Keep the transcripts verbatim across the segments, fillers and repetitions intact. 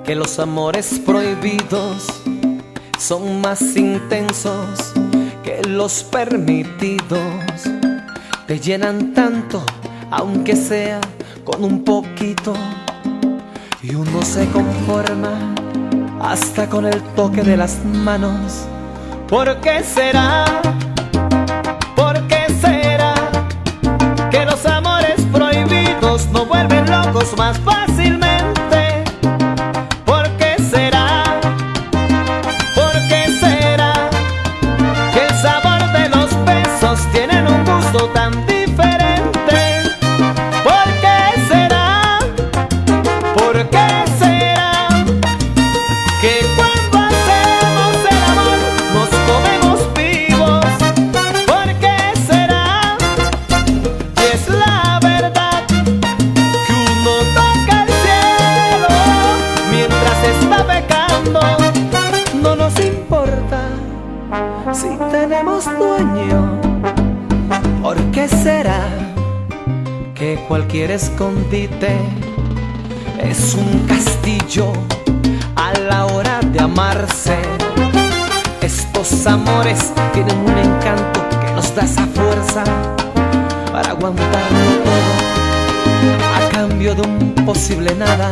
que los amores prohibidos son más intensos que los permitidos. Te llenan tanto, aunque sea con un poquito, y uno se conforma hasta con el toque de las manos. ¿Por qué será? ¿Por qué será que los amores prohibidos no vuelven locos más fácilmente? ¿Por qué será? ¿Por qué será que el sabor de los besos tienen un gusto tan diferente? ¿Por qué será? ¿Por qué será que cuando hacemos el amor nos comemos vivos? ¿Por qué será? Y es la verdad que uno toca el cielo mientras está pecando. No nos importa si tenemos dueño. ¿Por qué será que cualquier escondite es un castillo a la hora de amarse? Estos amores tienen un encanto que nos da esa fuerza para aguantarlo todo a cambio de un posible nada.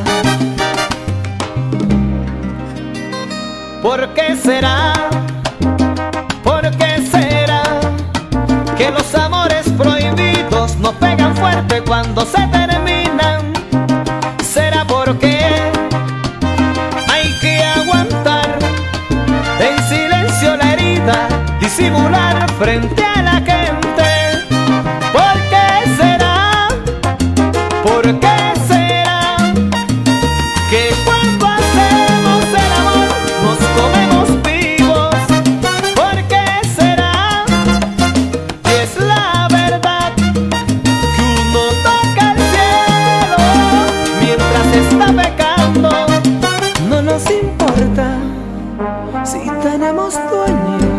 ¿Por qué será? ¿Por qué será que los amores prohibidos no pegan fuerte cuando se terminan? ¿Será porque hay que aguantar en silencio la herida, disimular frente a la gente? ¿Por qué será? ¿Por qué será que cuando hacemos el amor nos comemos vivos? ¿Por qué será? Y es la verdad que uno toca el cielo mientras está pecando. No nos importa si tenemos dueño.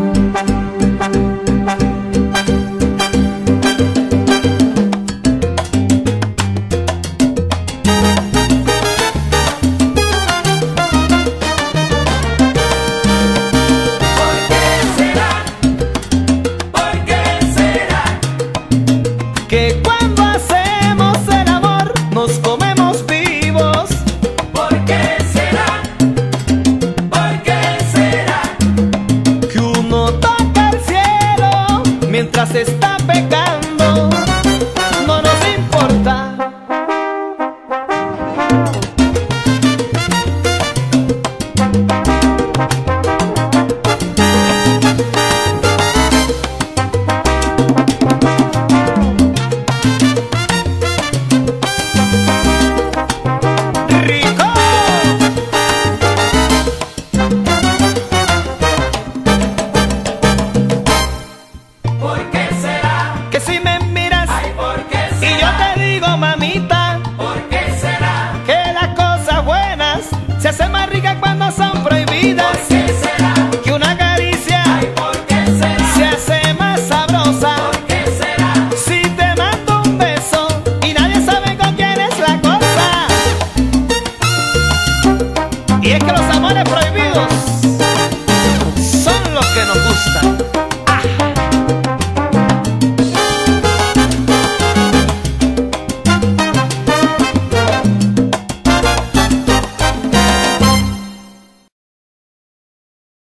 Que cuando hacemos el amor nos comemos vivos. ¿Por qué será? ¿Por qué será? Que uno toca el cielo mientras está pecando. No nos importa. ¡Rico! ¿Por qué será? Que si me miras Ay, ¿por qué y yo será? te digo, mamita, ¿Por qué será? que las cosas buenas se hacen más ricas cuando son prohibidas. ¿Por qué será? Que una caricia Ay, ¿por qué será? se hace más sabrosa ¿Por qué será? si te mando un beso y nadie sabe con quién es la cosa. Y es que los amores prohibidos